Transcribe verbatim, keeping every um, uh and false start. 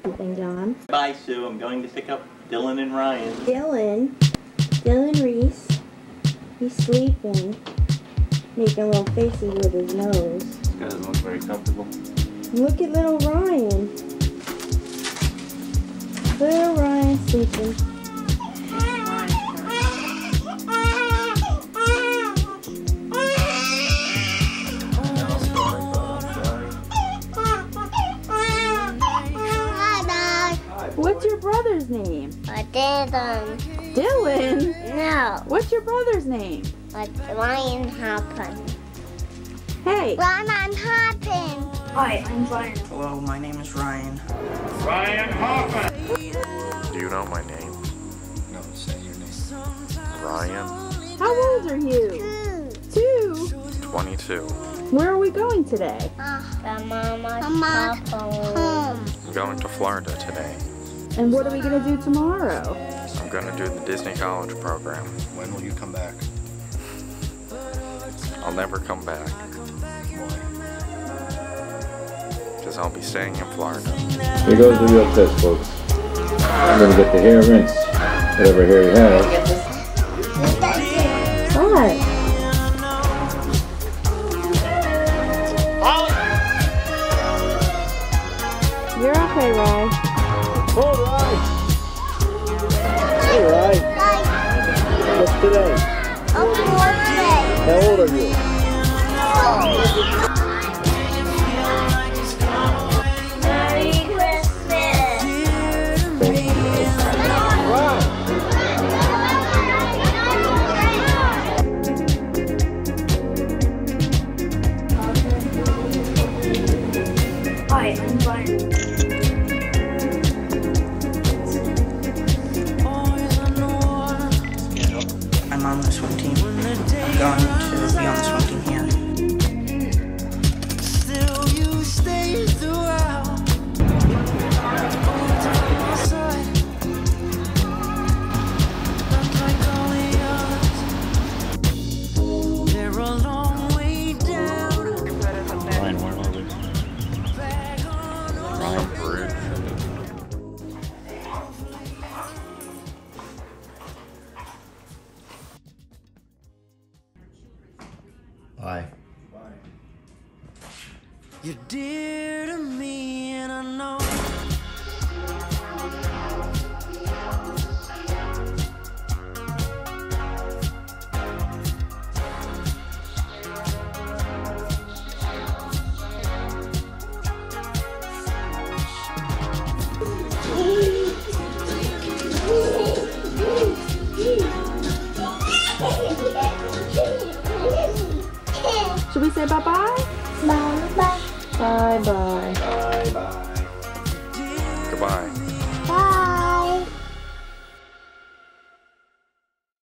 everything, John. Bye, Sue. I'm going to pick up Dylan and Ryan. Dylan. Dylan Reese. He's sleeping. Making little faces with his nose. This guy doesn't look very comfortable. Look at little Ryan. Little Ryan sleeping. What's your brother's name? Dylan. Dylan? No. What's your brother's name? Ryan Hoppen. Hey. Ryan Hoppen. Hi, I'm Ryan. Hello, my name is Ryan. Ryan Hoppen. Do you know my name? No, say your name. Ryan. How old are you? Two. Two? twenty-two. Where are we going today? Uh, the mama's home. I'm going to Florida today. And what are we going to do tomorrow? I'm going to do the Disney College program. When will you come back? I'll never come back. Why? Because I'll be staying in Florida. Here goes the real test, folks. Remember to get the hair rinsed. Whatever hair you have. What? You're okay, Ryan. All right. All right. What's today? Oh, birthday. How old are you? Merry Christmas. Hi, I'm Ryan. I'm on the swim team. I'm going to be on the swim team here. Ryan, where are we? Ryan Peru. Bye. You're dear to me, and I know. Should we say bye-bye? Bye-bye. Bye-bye. Bye-bye. Goodbye.